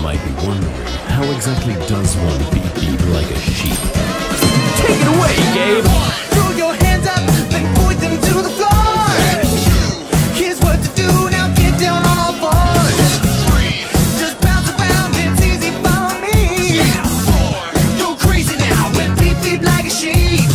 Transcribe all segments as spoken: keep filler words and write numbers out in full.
might be wondering, how exactly does one beep beep like a sheep? Take it away, Gabe! Throw your hands up, then point them to the floor. Here's what to do, now get down on all fours. Just bounce around, it's easy for me. Go crazy now, and beep beep like a sheep.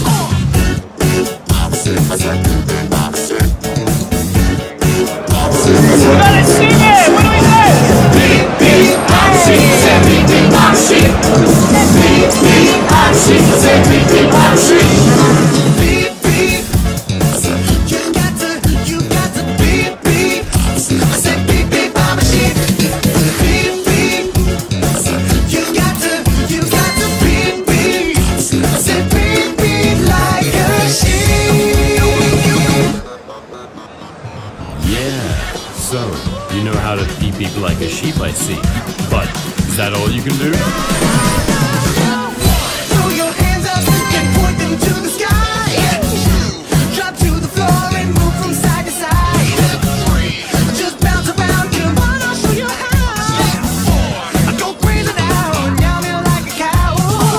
We gotta sing it! What do we say? Beep beep, I'm sheep, say beep beep, I'm sheep. Beep beep, I'm sheep, say beep beep, I'm sheep. Beep beep, you got to, you got to beep beep. I said beep beep, I'm a sheep. Beep beep, you got to, you got to beep beep. I said beep beep like a sheep. Yeah, so, you know how to beep beep like a sheep, I see. But, is that all you can do? Throw your hands up and point them to the sky. Drop to the floor and move from side to side. Just bounce around, come on, I'll show you how. I go crazy now, down here like a cow.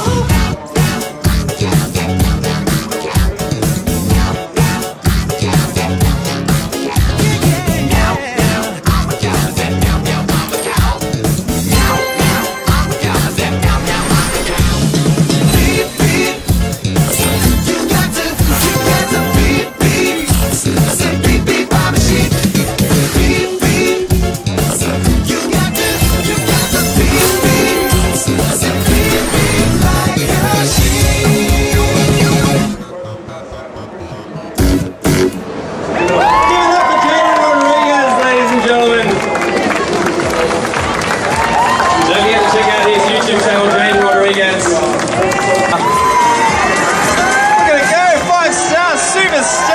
Beep beep, you got to, you got to beep beep. I said beep beep, I'm a sheep. Beep beep, you got to, you got to beep beep. I said beep beep like a sheep. Give it up for Jayden Rodriguez, ladies and gentlemen. Don't forget to check out his YouTube channel, Jayden Rodriguez. We're gonna go five star superstar.